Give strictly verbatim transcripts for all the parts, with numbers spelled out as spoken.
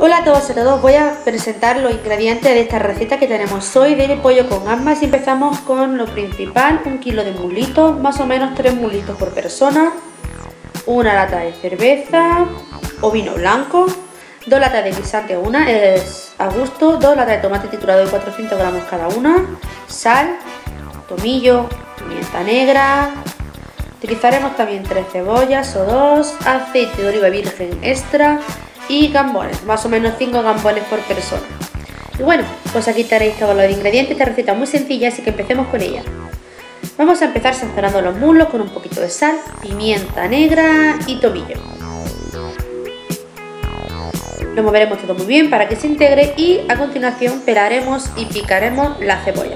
Hola a todos y a todos, voy a presentar los ingredientes de esta receta que tenemos hoy de pollo con gambas y empezamos con lo principal, un kilo de mulitos, más o menos tres mulitos por persona, una lata de cerveza o vino blanco, dos latas de guisante, una es a gusto, dos latas de tomate triturado de cuatrocientos gramos cada una, sal, tomillo, pimienta negra, utilizaremos también tres cebollas o dos, aceite de oliva virgen extra y gambones, más o menos cinco gambones por persona. Y bueno, pues aquí tenéis todos los ingredientes. Esta receta es muy sencilla, así que empecemos con ella. Vamos a empezar sazonando los muslos con un poquito de sal, pimienta negra y tomillo. Lo moveremos todo muy bien para que se integre y a continuación pelaremos y picaremos la cebolla.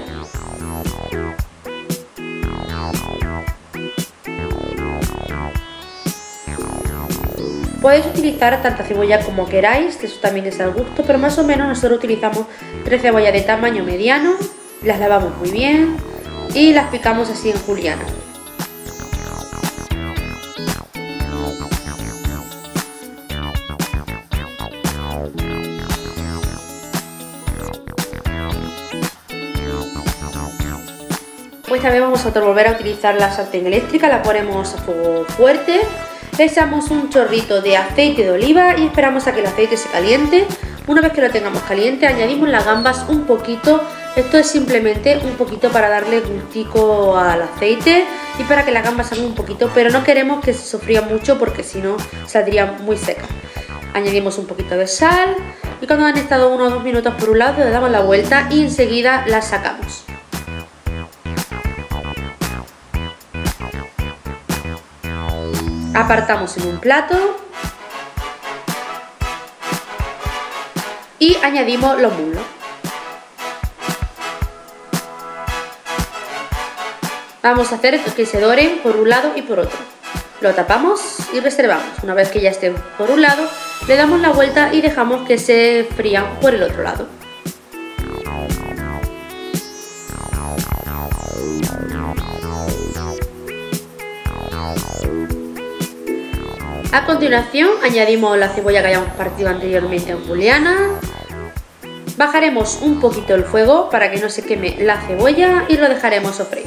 Podéis utilizar tanta cebolla como queráis, que eso también es al gusto, pero más o menos nosotros utilizamos tres cebollas de tamaño mediano, las lavamos muy bien y las picamos así en juliana. Pues también vamos a volver a utilizar la sartén eléctrica, la ponemos a fuego fuerte. Le echamos un chorrito de aceite de oliva y esperamos a que el aceite se caliente. Una vez que lo tengamos caliente, añadimos las gambas un poquito. Esto es simplemente un poquito para darle gustico al aceite y para que las gambas salgan un poquito, pero no queremos que se sofrían mucho porque si no saldrían muy secas. Añadimos un poquito de sal y cuando han estado unos dos minutos por un lado le damos la vuelta y enseguida las sacamos. Apartamos en un plato y añadimos los muslos. Vamos a hacer que se doren por un lado y por otro. Lo tapamos y reservamos. Una vez que ya estén por un lado, le damos la vuelta y dejamos que se frían por el otro lado. A continuación añadimos la cebolla que hayamos partido anteriormente en juliana, bajaremos un poquito el fuego para que no se queme la cebolla y lo dejaremos sofreír.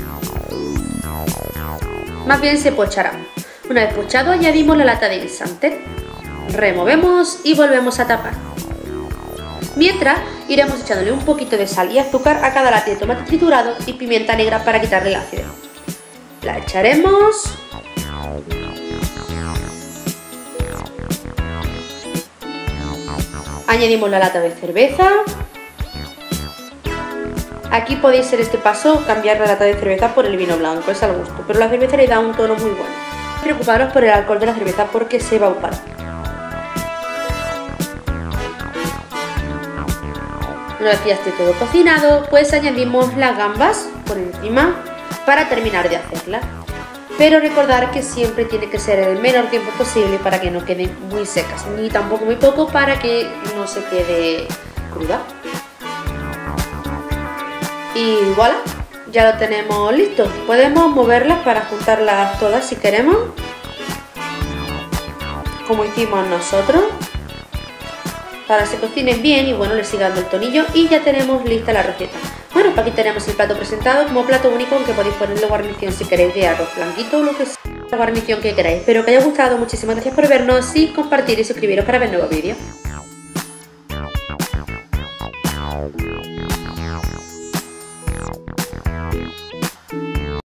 Más bien se pochará. Una vez pochado añadimos la lata de guisante, removemos y volvemos a tapar. Mientras iremos echándole un poquito de sal y azúcar a cada lata de tomate triturado y pimienta negra para quitarle el ácido. La echaremos. Añadimos la lata de cerveza. Aquí podéis en este paso cambiar la lata de cerveza por el vino blanco, es al gusto, pero la cerveza le da un tono muy bueno. No preocuparos por el alcohol de la cerveza porque se va a evaporar. Una vez que ya esté todo cocinado, pues añadimos las gambas por encima para terminar de hacerla. Pero recordar que siempre tiene que ser el menor tiempo posible para que no queden muy secas, ni tampoco muy poco para que no se quede cruda. Y voilà, ya lo tenemos listo. Podemos moverlas para juntarlas todas si queremos, como hicimos nosotros, para que se cocinen bien y bueno, les siga dando el tonillo y ya tenemos lista la receta. Bueno, pues aquí tenemos el plato presentado como plato único, aunque podéis ponerle guarnición si queréis de arroz blanquito o lo que sea, la guarnición que queráis. Espero que haya gustado, muchísimas gracias por vernos y compartir y suscribiros para ver nuevos vídeos.